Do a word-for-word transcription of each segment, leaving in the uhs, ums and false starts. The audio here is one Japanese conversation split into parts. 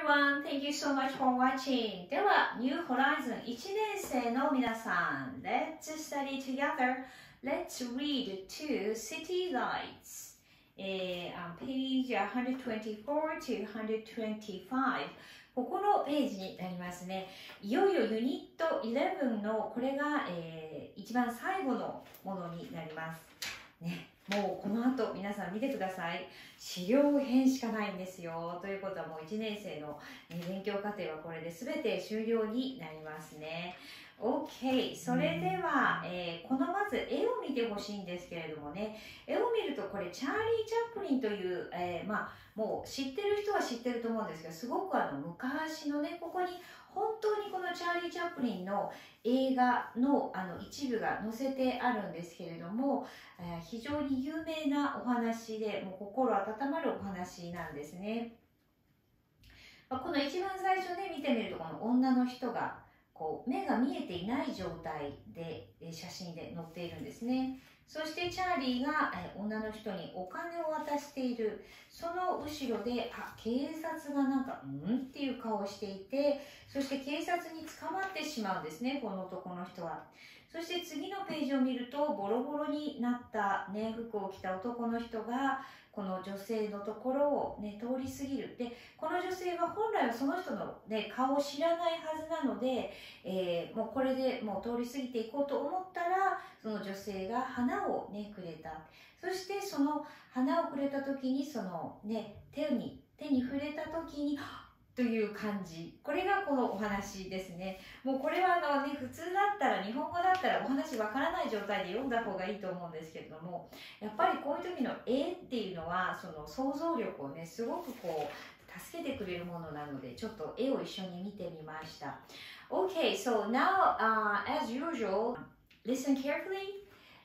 everyone, thank you so much for watching. では、New Horizon いちねん生の皆さん、Let's study together. Let's read to City Lights. えー、on page one twenty-four to one twenty-five. ここのページになりますね。いよいよユニットじゅういちのこれが、えー、一番最後のものになります。ね。もうこの後皆さん見てください。資料編しかないんですよ。ということはもういちねん生の勉強過程はこれで全て終了になりますね。OK。それでは、えー、このまず絵を見てほしいんですけれどもね。絵を見るとこれチャーリー・チャップリンという、えー、まあもう知ってる人は知ってると思うんですけど、すごくあの昔のね、ここに本当にこのチャーリー・チャップリンの映画のあの一部が載せてあるんですけれども、えー、非常に有名なお話で、もう心温まるお話なんですね。まあ、この一番最初で見てみると、この女の人がこう目が見えていない状態で写真で載っているんですね。そしてチャーリーが女の人にお金を渡している。その後ろで、あ、警察がなんか、んっていう顔をしていて、そして警察に捕まってしまうんですね、この男の人は。そして次のページを見ると、ボロボロになった、ね、服を着た男の人が、この女性のところを、ね、通り過ぎる。で、この女性は本来はその人の、ね、顔を知らないはずなので、えー、もうこれでもう通り過ぎていこうと思ったら、その女性が花を、ね、くれた。そしてその花をくれた時に、その、ね、手に手に触れた時にという感じ。これがこのお話ですね。もうこれはあの、ね、普通だったら、日本語だったらお話わからない状態で読んだ方がいいと思うんですけれども、やっぱりこういう時の絵っていうのはその想像力をね、すごくこう助けてくれるものなので、ちょっと絵を一緒に見てみました。Okay, so now, uh, as usual, listen carefully.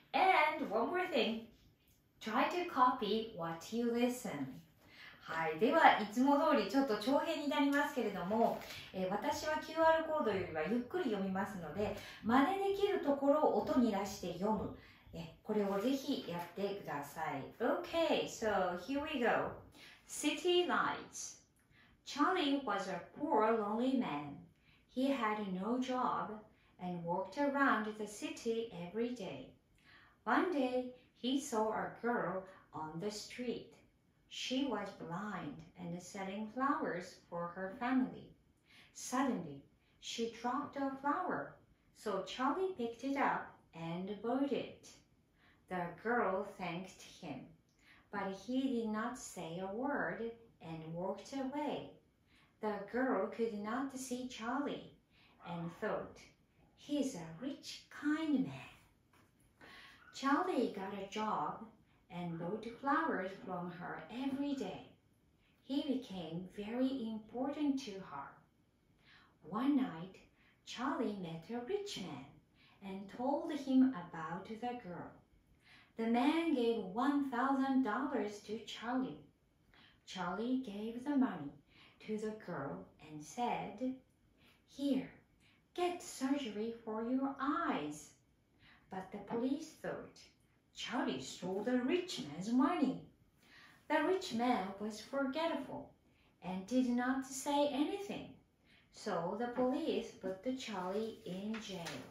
And one more thing, try to copy what you listen. はい、では、いつも通りちょっと長編になりますけれども、えー、私は キューアール コードよりはゆっくり読みますので、真似できるところを音に出して読む。ね、これをぜひやってください。Okay, so here we go. City Lights. Charlie was a poor, lonely man. He had no job and walked around the city every day. One day, he saw a girl on the street. She was blind and selling flowers for her family. Suddenly, she dropped a flower, so Charlie picked it up and bought it. The girl thanked him, but he did not say a word and walked away. The girl could not see Charlie and thought, he's a rich, kind man. Charlie got a job and bought flowers from her every day. He became very important to her. One night, Charlie met a rich man and told him about the girl. The man gave one thousand dollars to Charlie. Charlie gave the money to the girl and said, "Here, get surgery for your eyes." But the police thought Charlie stole the rich man's money. The rich man was forgetful and did not say anything, so the police put the Charlie in jail.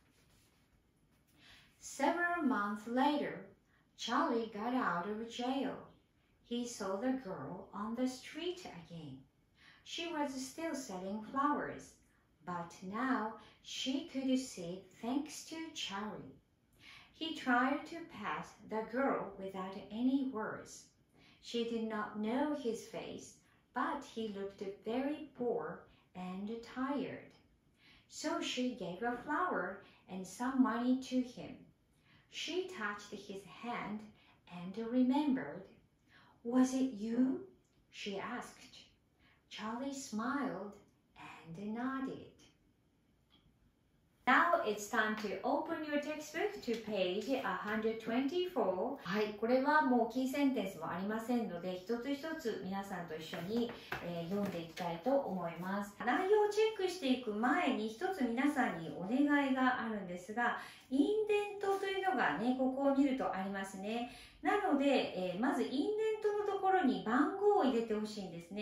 Several months later, Charlie got out of jail. He saw the girl on the street again. She was still selling flowers, but now she could see thanks to Charlie. He tried to pass the girl without any words. She did not know his face, but he looked very poor and tired. So she gave a flower and some money to him. She touched his hand and remembered. "Was it you?" she asked. Charlie smiled and nodded. Now it's time to open your textbook to page one twenty-four. はい、これはもうキーセンテンスもありませんので、一つ一つ皆さんと一緒に、えー、読んでいきたいと思います。内容をチェックしていく前に一つ皆さんにお願いがあるんですが、インデントというのがね、ここを見るとありますね。なので、えー、まずインデントのところに番号を入れてほしいんですね。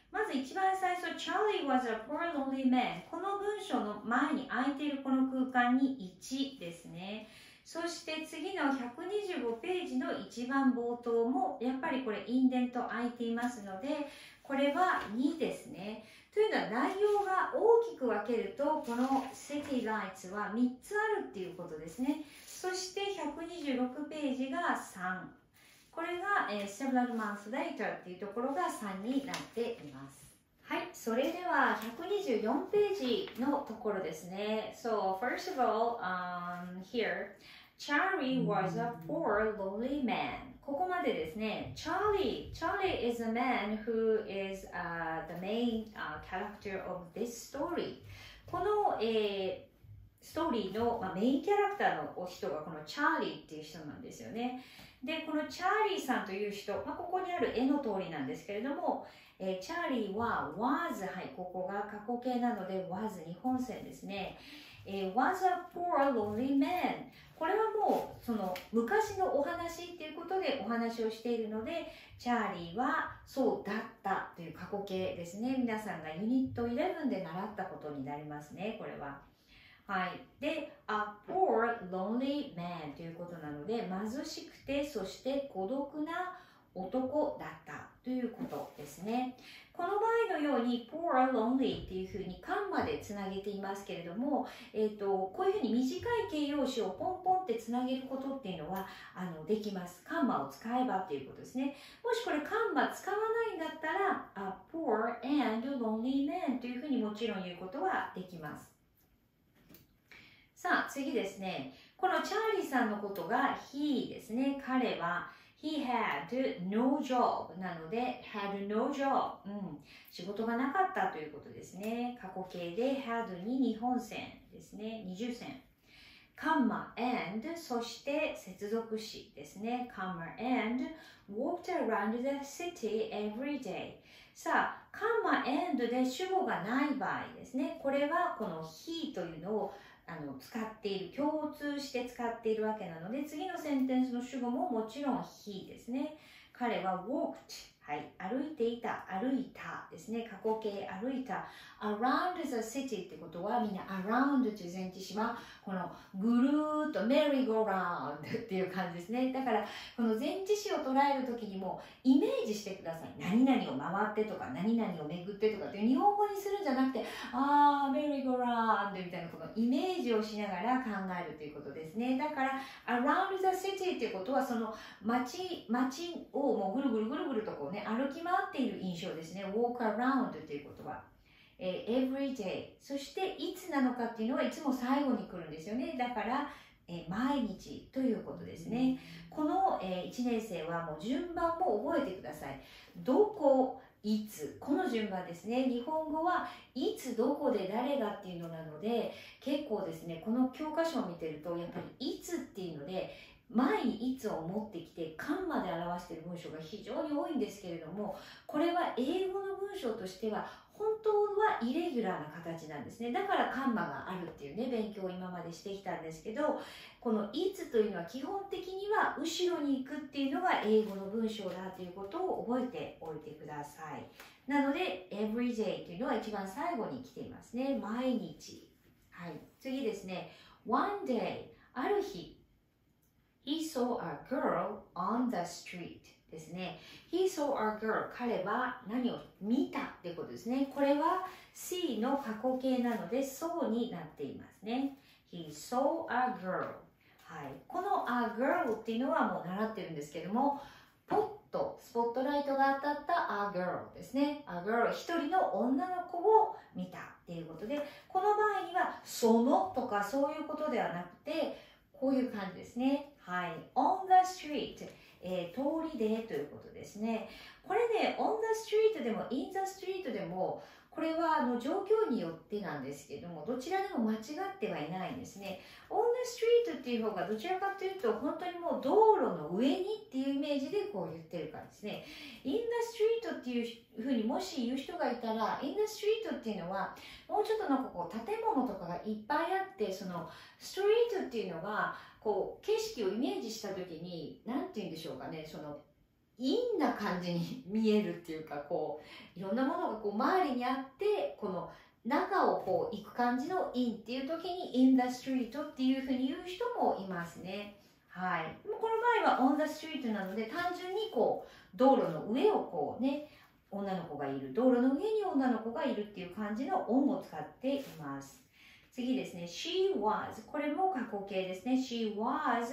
まず一番最初、Charlie was a poor lonely man。この文章の前に空いているこの空間にいちですね。そして次のひゃくにじゅうごページの一番冒頭もやっぱりこれインデント空いていますので、これはにですね。というのは内容が大きく分けるとこの City Lights はみっつあるっていうことですね。そしてひゃくにじゅうろくページがさん。これが、えー、Several months later っていうところがさんになっています。はい、それではひゃくにじゅうよんページのところですね。So, first of all, um, here, Charlie was a poor, lonely man. ここまでですね、Charlie, Charlie is a man who is、uh, the main、uh, character of this story. この、えーストーリーの、まあ、メインキャラクターのお人がこのチャーリーっていう人なんですよね。で、このチャーリーさんという人、まあ、ここにある絵の通りなんですけれども、えー、チャーリーは was、はい、ここが過去形なので was 日本線ですね。えー、was a poor lonely man。これはもうその昔のお話っていうことでお話をしているので、チャーリーはそうだったという過去形ですね。皆さんがユニットじゅういちで習ったことになりますね、これは。はい。で、a poor, lonely man ということなので、貧しくて、そして孤独な男だったということですね。この場合のように poor, lonely っていうふうにカンマでつなげていますけれども、えーと、こういうふうに短い形容詞をポンポンってつなげることっていうのはあのできます。カンマを使えばっていうことですね。もしこれカンマ使わないんだったら a poor and lonely man というふうにもちろん言うことはできます。さあ次ですね。このチャーリーさんのことが he ですね。彼は he had no job なので had no job、うん、仕事がなかったということですね。過去形で had に日本線ですね。二重線。カンマ and そして接続詞ですね。カンマ and walked around the city every day。さあ、カンマ and で主語がない場合ですね。これはこの he というのをあの使っている、共通して使っているわけなので、次のセンテンスの主語ももちろん he ですね。彼は walked、はい、歩いていた、歩いたですね。過去形、歩いた。around the city ってことは、みんな around という前置詞は、このぐるーっと merry go round っていう感じですね。だから、この前置詞を捉えるときにも、イメージしてください。何々を回ってとか、何々を巡ってとかっていう日本語にするんじゃなくて、あー、merry go round みたいなこのイメージをしながら考えるということですね。だから、around the city っていうことは、その街、街をもうぐるぐるぐるぐるとこうね、歩き回っている印象ですね。walk around ということは。えー、every day。そしていつなのかっていうのはいつも最後に来るんですよね。だから、えー、毎日ということですね。この、えー、いちねん生はもう順番も覚えてください。どこ、いつ。この順番ですね。日本語はいつどこで誰がっていうのなので、結構ですね、この教科書を見てると、やっぱりいつっていうので、前にいつを持ってきてカンマで表している文章が非常に多いんですけれども、これは英語の文章としては本当はイレギュラーな形なんですね。だからカンマがあるっていうね、勉強を今までしてきたんですけど、このいつというのは基本的には後ろに行くっていうのが英語の文章だということを覚えておいてください。なので every day というのは一番最後に来ていますね。毎日。はい。次ですね。one day ある日He saw a girl on the street ですね。He saw a girl 彼は何を見たってことですね。これは see の過去形なので saw になっていますね。He saw a girl、はい、この a girl っていうのはもう習ってるんですけども、ポッとスポットライトが当たった a girl ですね。a girl 一人の女の子を見たっていうことで、この場合にはそのとかそういうことではなくて、こういう感じですね。はい。on the street、えー、通りでということですね。これね、on the street でも in the street でも、これはあの状況によってなんですけども、どちらでも間違ってはいないんですね。on the street っていう方がどちらかというと、本当にもう道路の上にっていうイメージでこう言ってるからですね。in the street っていうふうにもし言う人がいたら、in the street っていうのは、もうちょっとなんかこう建物とかがいっぱいあって、そのストリートっていうのがこう景色をイメージした時に何て言うんでしょうかね、その陰な感じに見えるっていうか、こういろんなものがこう周りにあって、この中をこう行く感じの in っていう時に in the street っていうふうに言う人もいますね。はい。でもこの場合は on the street なので、単純にこう道路の上をこうね、女の子がいる、道路の上に女の子がいるっていう感じの on を使っています。次ですね、she was、これも過去形ですね。she was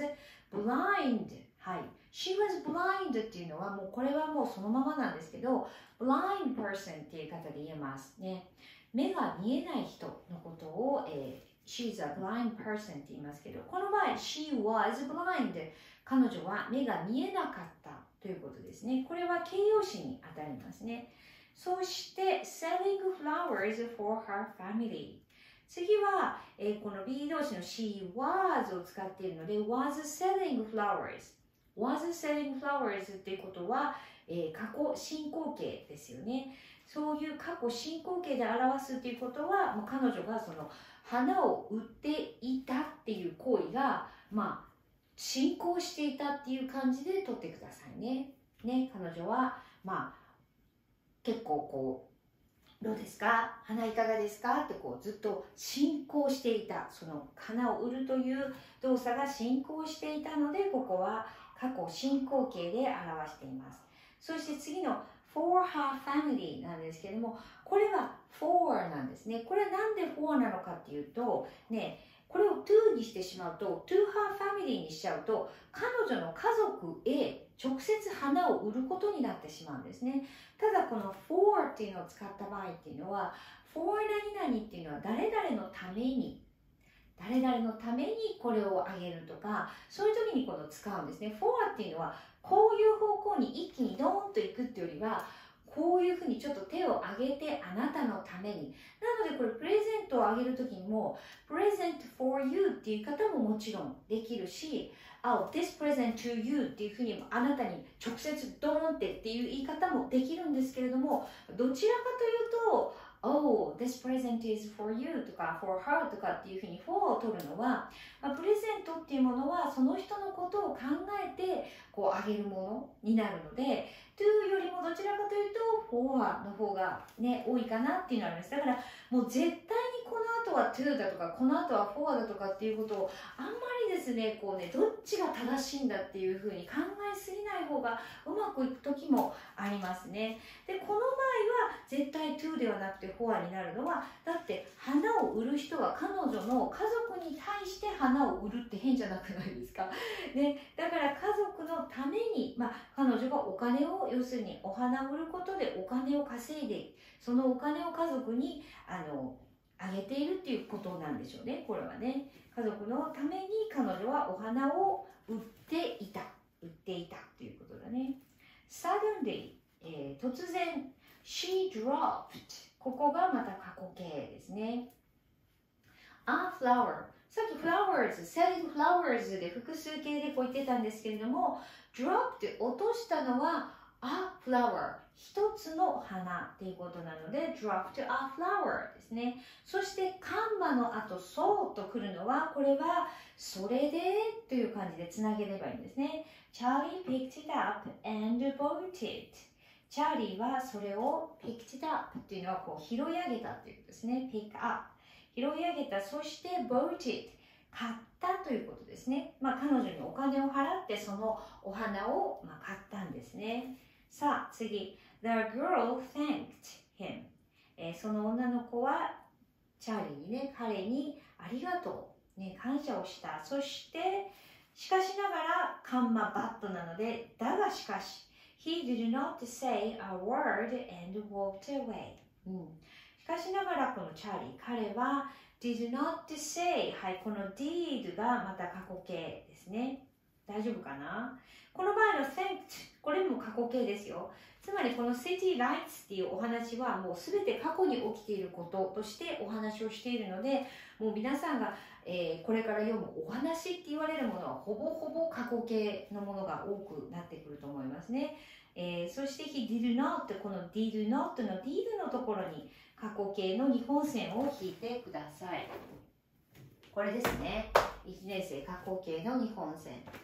blind。はい。she was blind っていうのはもうこれはもうそのままなんですけど、blind person っていう方で言えますね。目が見えない人のことを、えー、she's a blind person って言いますけど、この場合 she was blind、彼女は目が見えなかったということですね。これは形容詞に当たりますね。そして selling flowers for her family、次は、えー、この be 動詞の she was を使っているので was selling flowers was selling flowers っていうことは、えー、過去進行形ですよね。そういう過去進行形で表すっていうことは、もう彼女がその花を売っていたっていう行為が、まあ、進行していたっていう感じで取ってくださいね。ね、彼女は、まあ、結構こう、どうですか？花いかがですか？ってこうずっと進行していた。その花を売るという動作が進行していたので、ここは過去進行形で表しています。そして次のfor her family なんですけれども、これは for なんですね。これはなんで for なのかっていうと、ね、これを to にしてしまうと、to her family にしちゃうと、彼女の家族へ直接花を売ることになってしまうんですね。ただこの for っていうのを使った場合っていうのは、for 何々っていうのは誰々のために、誰々のためにこれをあげるとか、そういう時にこの使うんですね。for っていうのは、こういう方向に一気にドーンと行くっていうよりは、こういうふうにちょっと手を挙げてあなたのために。なのでこれプレゼントをあげるときにも、present for you っていう方ももちろんできるし、oh, this present to you っていうふうにあなたに直接ドーンってっていう言い方もできるんですけれども、どちらかというと、oh, this present is for you とか for her とかっていうふうに for を取るのは、まあ、プレゼントっていうものはその人のことを考えてこうあげるものになるので、to よりもどちらかというと for の方がね多いかなっていうのがあります。だからもう絶対にこの後は to だとかこの後は for だとかっていうことをあんまりですねこうねどっちが正しいんだっていうふうに考えすぎない方がうまくいく時もありますね。でこの場合は絶対 to ではなくて for になるのは、だって花を売る人は彼女の家族に対して花を売るって変じゃなくないですか、ね、だから家族のために、まあ、彼女がお金を要するにお花を売ることでお金を稼いで、そのお金を家族にあのあげているっていうことなんでしょうね。これはね、家族のために彼女はお花を売っていた売っていたということだね。Suddenly、えー、突然 she dropped、 ここがまた過去形ですね。A flower、 さっき flowers selling flowers で複数形でこう言ってたんですけれども、 dropped 落としたのは a flower、 一つの花っていうことなので dropped a flower ですね。そしてカンマの後 so と来るのは、これはそれでという感じでつなげればいいんですね。 Charlie picked it up and bought it。 チャーリーはそれを picked it up っていうのはこう拾い上げたっていうことですね。 pick up、拾い上げた、そして bought it、 買ったということですね。まあ彼女にお金を払ってそのお花をまあ買ったんですね。さあ次、 The girl thanked him、えー、その女の子はチャーリーにね、彼にありがとう、ね、感謝をした。そしてしかしながらカンマバットなので、だがしかし He did not say a word and walked away、うん、しかしながらこのチャーリー、彼は did not say、 はい、この did がまた過去形ですね。大丈夫かな。この場合の thanked、 これも過去形ですよ。つまりこの city lights っていうお話はもうすべて過去に起きていることとしてお話をしているので、もう皆さんが、えー、これから読むお話って言われるものはほぼほぼ過去形のものが多くなってくると思いますね。えー、そして he did not、 この did not の did のところに過去形の日本線を引いてください。これですね。いちねん生過去形の日本線。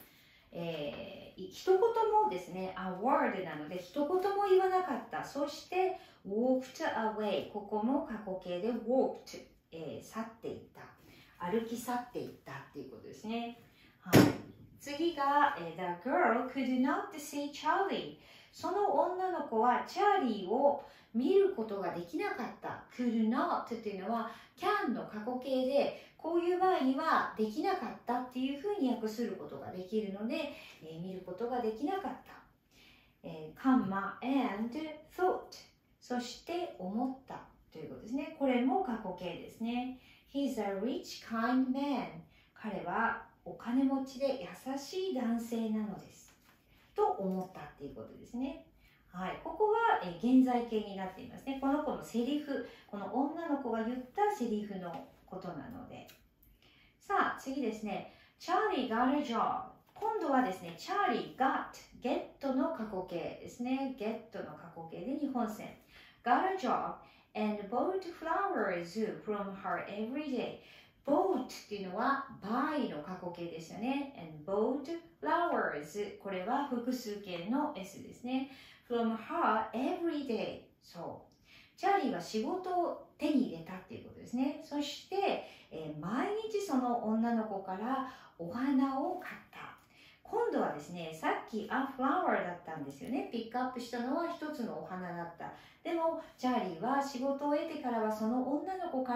えー、一言もですね、a word なので一言も言わなかった。そして walked away、 ここも過去形で walked、えー、去っていった、歩き去っていったっていうことですね。はい、次が、えー、the girl could not see Charlie、 その女の子はチャーリーを見ることができなかった。 could not っていうのは can の過去形で、こういう場合にはできなかったっていうふうに訳することができるので、えー、見ることができなかった。えー、comma and thought、 そして思ったということですね。これも過去形ですね。He's a rich kind man、 彼はお金持ちで優しい男性なのですと思ったっていうことですね。はい、ここは、えー、現在形になっていますね。この子のセリフ、この女の子が言ったセリフのことなので。さあ次ですね。Charlie got a job、 今度はですね、Charlie got、 get の過去形ですね。get の過去形で日本線。got a job and bought flowers from her every day。 bought っていうのは buy の過去形ですよね。and bought flowers、 これは複数形の S ですね。from her every day。 そう。チャーリーは仕事を手に入れたっていうことですね。そして、えー、毎日その女の子からお花を買った。今度はですね、さっき a flower だったんですよね。ピックアップしたのは一つのお花だった。でも、チャーリーは仕事を得てからはその女の子から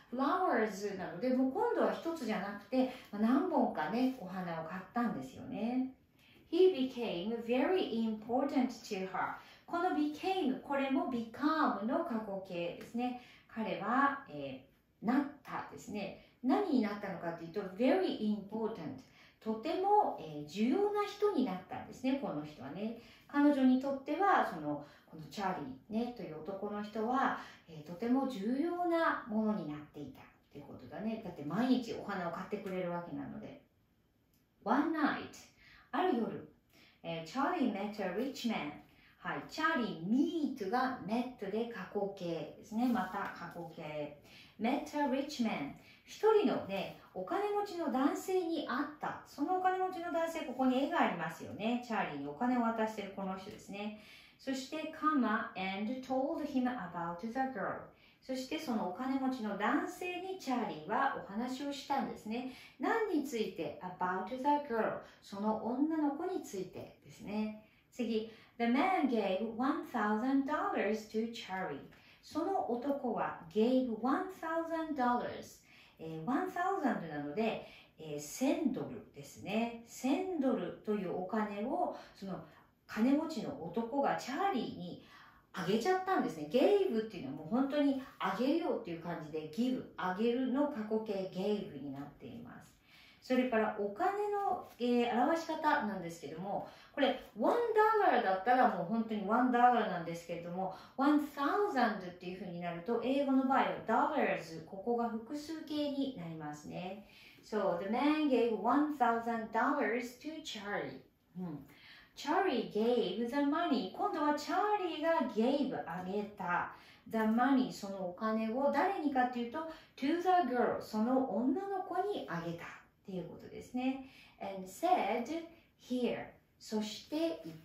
flowers なので、もう今度は一つじゃなくて、何本かね、お花を買ったんですよね。He became very important to her。この became、 これも become の過去形ですね。彼は、えー、なったですね。何になったのかというと very important、 とても、えー、重要な人になったんですね。この人はね、彼女にとってはそのこのチャーリー、ね、という男の人は、えー、とても重要なものになっていたということだね。だって毎日お花を買ってくれるわけなので。One night、 ある夜、えー、Charlie met a rich man。はい、チャーリー、meet が met で過去形ですね。また過去形。met a rich man。一人のね、お金持ちの男性に会った。そのお金持ちの男性、ここに絵がありますよね。チャーリーにお金を渡しているこの人ですね。そして、comma and told him about the girl。そして、そのお金持ちの男性にチャーリーはお話をしたんですね。何について ?about the girl。その女の子についてですね。次。The man gave one thousand dollars to Charlie。 その男は gave one thousand dollars、えー、one thousand なので、えー、千ドルですね。千ドルというお金をその金持ちの男がチャーリーにあげちゃったんですね。gave っていうのはもう本当にあげるよっていう感じで give、あげるの過去形 gave になっています。それからお金の、えー、表し方なんですけども、これワンダラーだったらもう本当にワンダラーなんですけれども、ワンサウザンドっていう風になると、英語の場合は dollars、ここが複数形になりますね。So, the man gave one thousand dollars to Charlie、うん、Charlie gave the money。 今度はチャーリーが gave あげた。the money、 そのお金を誰にかっていうと to the girl、 その女の子にあげたっていうことですね。and said here、 そして言った。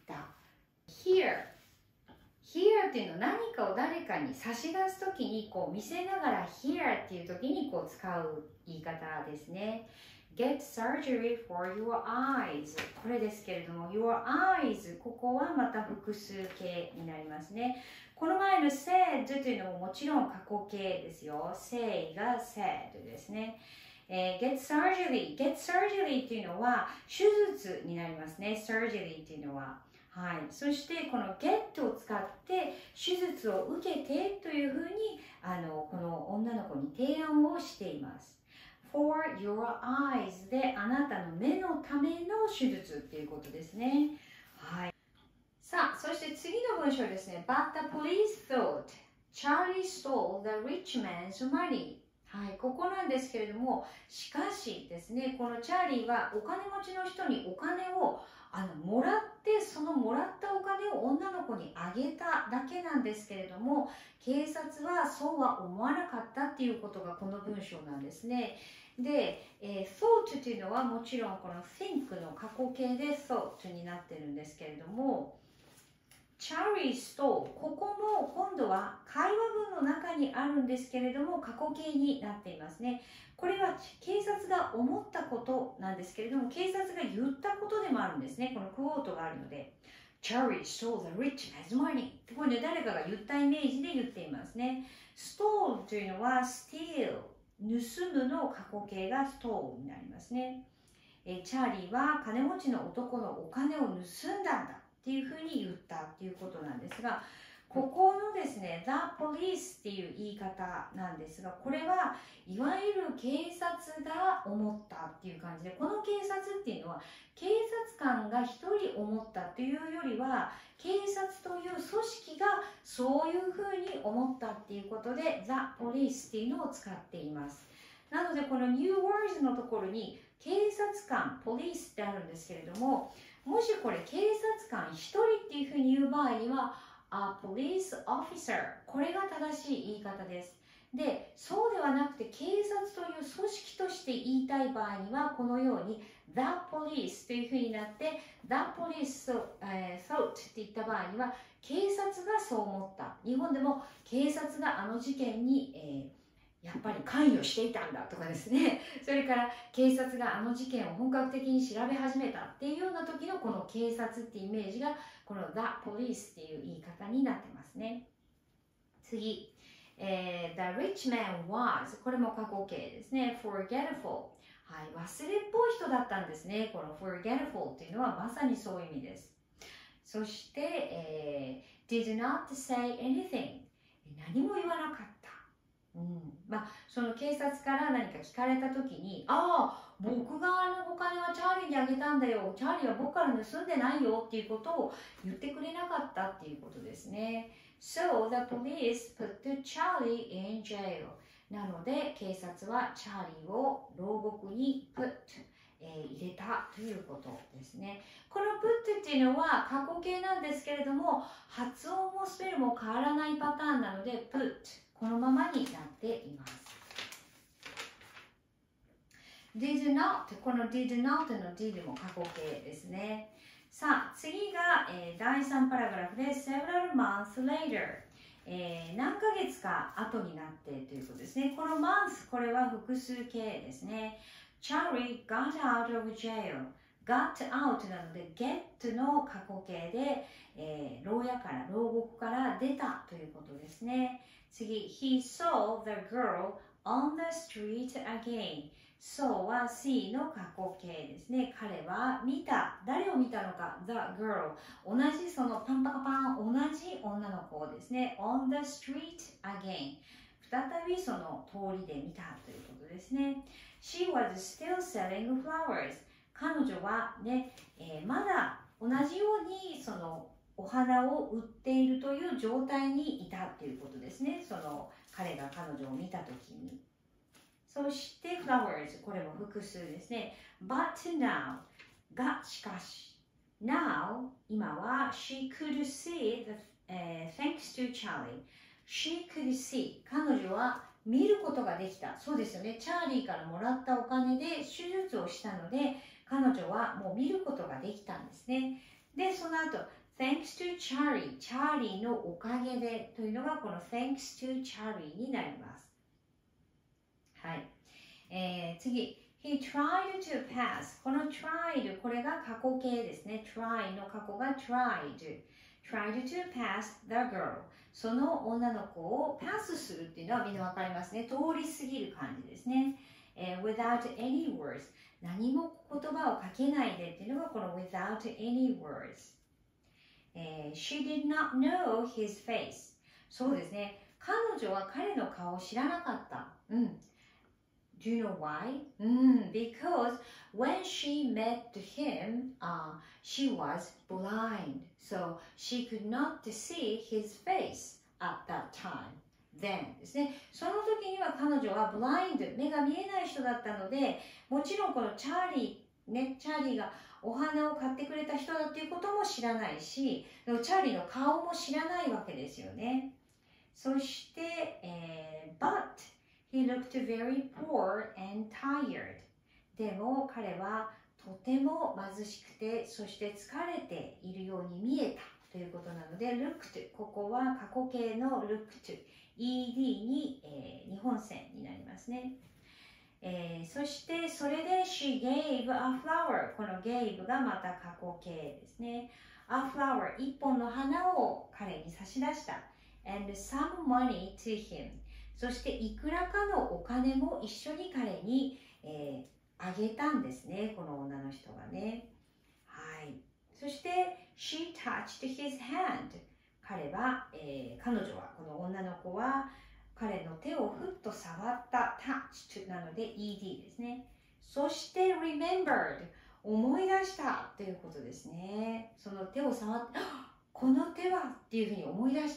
here here っていうのは何かを誰かに差し出すときにこう見せながら here っていうときにこう使う言い方ですね。get surgery for your eyes、 これですけれども your eyes、 ここはまた複数形になりますね。この前の said というのももちろん過去形ですよ。say が said ですね。えー、get surgery get surgery っていうのは手術になりますね。surgery っていうのは、はい、そしてこの get を使って手術を受けてというふうにあのこの女の子に提案をしています。for your eyes であなたの目のための手術っていうことですね。はい。さあ、そして次の文章ですね。But the police thought Charlie stole the rich man's money。はい、ここなんですけれども、しかしですね、このチャーリーはお金持ちの人にお金をあのもらっってそのもらったお金を女の子にあげただけなんですけれども、警察はそうは思わなかったっていうことがこの文章なんですね。で、えー、thought というのはもちろんこの think の過去形で thought になってるんですけれども、Charlie stole、ここも今度は会話文の中にあるんですけれども過去形になっていますね。これは警察が思ったことなんですけれども、警察が言ったことでもあるんですね。このクォートがあるので、Charlie stole the rich man's money。これね、誰かが言ったイメージで言っていますね。stole というのは steal、盗むの過去形が stole になりますね。えチャーリーは金持ちの男のお金を盗んだんだっていうふうに言ったっていうことなんですが、ここのですね、The Police っていう言い方なんですが、これはいわゆる警察が思ったっていう感じで、この警察っていうのは警察官が一人思ったというよりは、警察という組織がそういうふうに思ったっていうことで The Police っていうのを使っています。なのでこの New Words のところに警察官、Police ってあるんですけれども、もしこれ警察官一人っていうふうに言う場合にはA police officer、 これが正しい言い方です。で、そうではなくて警察という組織として言いたい場合にはこのように The police というふうになって The police、えー、thought って言った場合には警察がそう思った。日本でも警察があの事件に、えーやっぱり関与していたんだとかですね、それから警察があの事件を本格的に調べ始めたっていうような時のこの警察っていうイメージがこの The Police っていう言い方になってますね。次、えー、The rich man was、 これも過去形ですね。 forgetful、はい、忘れっぽい人だったんですね。この forgetful っていうのはまさにそういう意味です。そして、えー、did not say anything、 何も言わなかった。うん、まあその警察から何か聞かれた時に、ああ僕があのお金はチャーリーにあげたんだよ、チャーリーは僕から盗んでないよっていうことを言ってくれなかったっていうことですね。 So the police put Charlie in jail、 なので警察はチャーリーを牢獄に put、えー、入れたということですね。この put っていうのは過去形なんですけれども、発音もスペルも変わらないパターンなので put、このままになっています。did not、 この did not の did も過去形ですね。さあ次が、えー、だいさんパラグラフで several months later、えー、何ヶ月か後になってということですね。この month、 これは複数形ですね。Charlie got out of jail、 got out なので get の過去形で、えー、牢屋から牢獄から出たということですね。次、He saw the girl on the street again。 saw は see の過去形ですね。彼は見た。誰を見たのか the girl、 同じそのパンパカパン同じ女の子ですね。on the street again、 再びその通りで見たということですね。She was still selling flowers、 彼女はね、えー、まだ同じようにそのお花を売っているという状態にいたということですね。その彼が彼女を見たときに。そして flowers、 これも複数ですね。But now、 がしかし now、 今は she could see the、uh, thanks to Charlie、 she could see、 彼女は見ることができた。そうですよね。チャーリーからもらったお金で手術をしたので彼女はもう見ることができたんですね。でその後Thanks to Charlie、 チャーリーのおかげでというのがこの Thanks to Charlie になります。はい。えー、次。He tried to pass。 この tried、 これが過去形ですね。try の過去が tried。tried to pass the girl。 その女の子をパスするっていうのはみんなわかりますね。通り過ぎる感じですね。えー、without any words。 何も言葉をかけないでっていうのがこの without any words。えー、She did not know his face。 そうですね。彼女は彼の顔を知らなかった。うん。Do you know why? うん。Because when she met him,、uh, she was blind. So she could not see his face at that time.Then ですね。その時には彼女は blind、 目が見えない人だったので、もちろんこのチャーリー、ね、チャーリーがお花を買ってくれた人だっていうことも知らないし、でもチャーリーの顔も知らないわけですよね。そして、えー、But he looked very poor and tired. でも彼はとても貧しくて、そして疲れているように見えたということなので、looked、ここは過去形の looked、イーディー に、えー、日本線になりますね。えー、そしてそれで she gave a flower、 この gave がまた過去形ですね。a flower、 一本の花を彼に差し出した。and some money to him、 そしていくらかのお金も一緒に彼に、えー、あげたんですね、この女の人がね。はい。そして she touched his hand、 彼は、えー、彼女は、この女の子は彼の手をふっと触った。 touched なので イーディー ですね。そして remembered、 思い出したということですね。その手を触って、この手はっていうふうに思い出した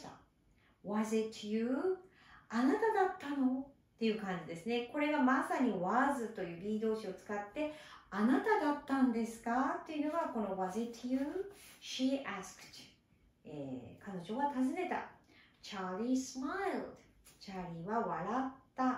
。Was it you？ あなただったのっていう感じですね。これがまさに was という be 動詞を使って、あなただったんですかっていうのがこの Was it you？She asked、えー、彼女は尋ねた。Charlie smiled、 チャーリーは笑った。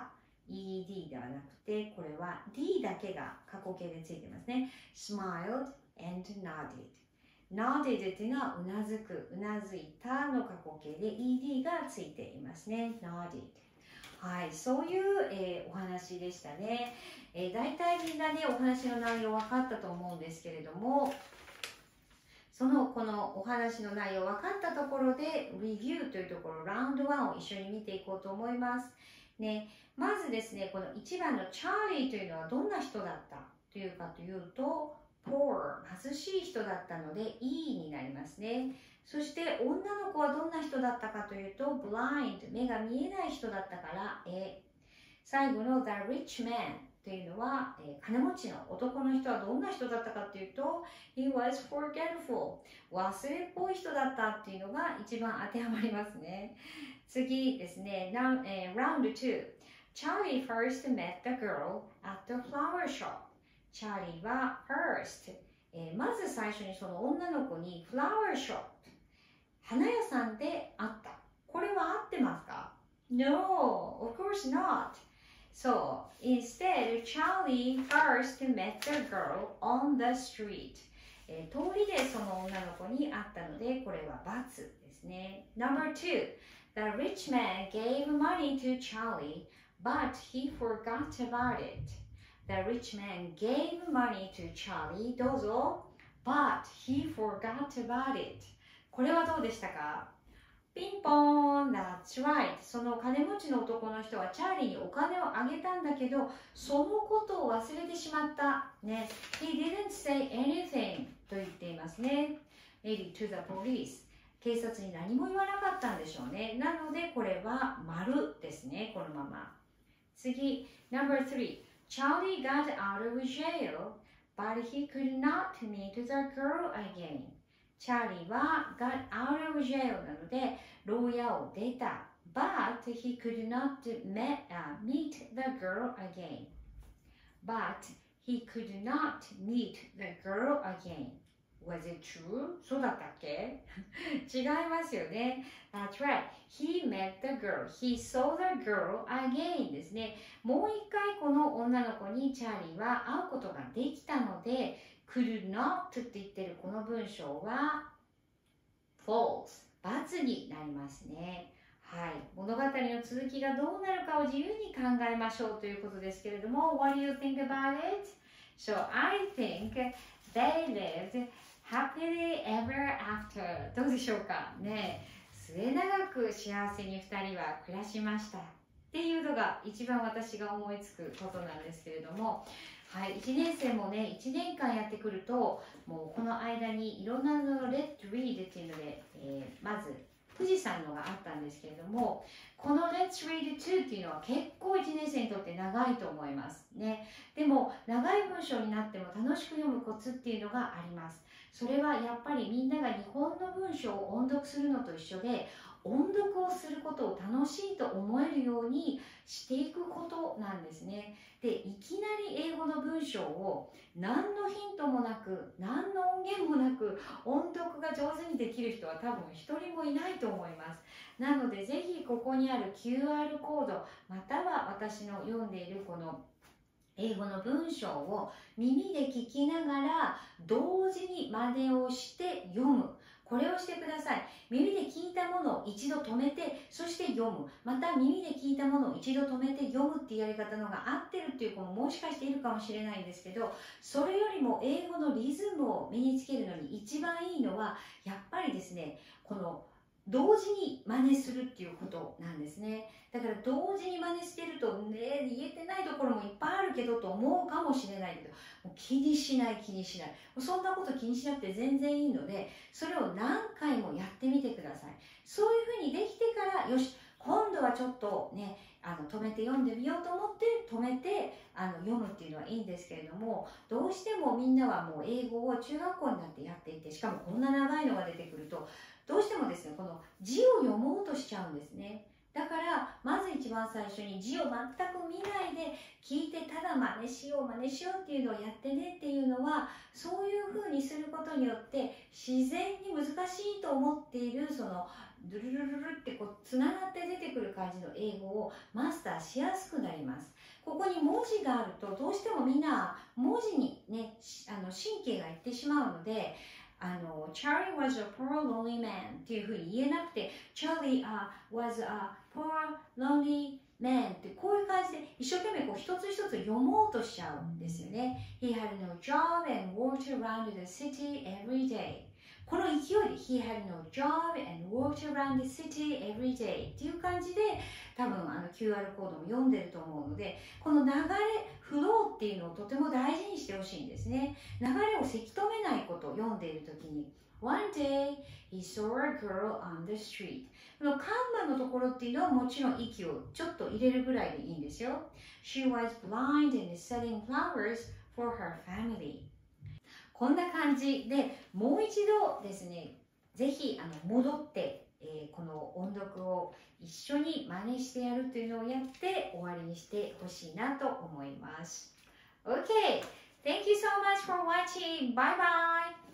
イーディー ではなくて、これは D だけが過去形でついてますね。 smiled and nodded、nodded っていうのはうなずく、うなずいたの過去形で イーディー がついていますね。nodded。はい、そういう、えー、お話でしたね。えー、大体みんなね、お話の内容分かったと思うんですけれども、そのこのお話の内容分かったところで、レビューというところ、ラウンドワンを一緒に見ていこうと思います。ね、まずですね、このいちばんのチャーリーというのはどんな人だったというかというと、poor、 貧しい人だったので E になりますね。そして女の子はどんな人だったかというと blind、 目が見えない人だったから A。 最後の the rich man というのは、えー、金持ちの男の人はどんな人だったかというと he was forgetful、 忘れっぽい人だったっていうのが一番当てはまりますね。次ですね、Now、えー、Round ツー。 Charlie first met the girl at the flower shop。チャーリーは first、えー、まず最初にその女の子に flower shop、 花屋さんで会った。これは合ってますか？ No, of course not. So, instead, Charlie first met the girl on the street、えー、通りでその女の子に会ったので、これは×ですね。Number two, the rich man gave money to Charlie, but he forgot about it.The rich man gave money to Charlie、 どうぞ。But he forgot about it。 これはどうでしたか？ピンポーン、 That's right。 その金持ちの男の人はチャーリーにお金をあげたんだけど、そのことを忘れてしまった。ね、He didn't say anything と言っていますね。Maybe to the police。 警察に何も言わなかったんでしょうね。なのでこれは丸ですね、このまま。次、Number three。Charlie got out of jail, but he could not meet the girl again. チャーリーは got out of jail なので、牢屋を出た。But he could not met,、uh, meet the girl again. But he could not meet the girl again. Was it true? そうだったっけ？違いますよね。That's right. He met the girl. He saw the girl again ですね。もう一回この女の子にチャーリーは会うことができたので、could not って言ってるこの文章は false、 ×になりますね。はい。物語の続きがどうなるかを自由に考えましょうということですけれども、What do you think about it? So I think they lived happily ever after。 どうでしょうかね。末永く幸せにふたりは暮らしましたっていうのが一番私が思いつくことなんですけれども、はい、いちねん生もねいちねんかんやってくると、もうこの間にいろんなの Let's Read っていうので、えー、まず富士山のがあったんですけれども、この Let's Read ツーっていうのは結構いちねん生にとって長いと思いますね。でも長い文章になっても楽しく読むコツっていうのがあります。それはやっぱりみんなが日本の文章を音読するのと一緒で、 音読をすることを楽しいと思えるようにしていくことなんですね。で、いきなり英語の文章を何のヒントもなく、何の音源もなく音読が上手にできる人は多分一人もいないと思います。なのでぜひここにある キューアール コード、または私の読んでいるこの英語の文章を耳で聞きながら同時に真似をして読む。これをしてください。耳で聞いたものを一度止めて、そして読む。また耳で聞いたものを一度止めて読むっていうやり方の方が合ってるっていう子ももしかしているかもしれないんですけど、それよりも英語のリズムを身につけるのに一番いいのは、やっぱりですね、この同時に真似するっていうことなんですね。だから同時に真似してるとね、言えてないところもいっぱいあるけどと思うかもしれないけど、もう気にしない気にしない。そんなこと気にしなくて全然いいので、それを何回もやってみてください。そういうふうにできてから、よし、今度はちょっとね、あの止めて読んでみようと思って止めてあの読むっていうのはいいんですけれども、どうしてもみんなはもう英語を中学校になってやっていて、しかもこんな長いのが出てくると、どうしてもですね、この字を読もうとしちゃうんですね。だからまず一番最初に字を全く見ないで聞いて、ただ真似しよう真似しようっていうのをやってねっていうのは、そういうふうにすることによって自然に難しいと思っているそのドゥルルルルってこうつながって出てくる感じの英語をマスターしやすくなります。ここに文字があるとどうしてもみんな文字にね、あの神経がいってしまうので、あの Charlie was a poor lonely man っていうふうに言えなくて Charlie、uh, was a poor lonely man ってこういう感じで一生懸命こう一つ一つ読もうとしちゃうんですよね。 He had no job and walked around the city every day。 この勢いで He had no job and walked around the city every day っていう感じで多分あの キューアール コードも読んでると思うので、この流れフローっていうのをとても大事にしてほしいんですね。流れをせき止めないことを読んでいるときに One day he saw a girl on the street。 このカンマのところっていうのはもちろん息をちょっと入れるぐらいでいいんですよ。 She was blind and selling flowers for her family。 こんな感じでもう一度ですね、ぜひあの戻って、えー、この音読を一緒に真似してやるというのをやって終わりにしてほしいなと思います。 OK! Thank you so much for watching. Bye bye!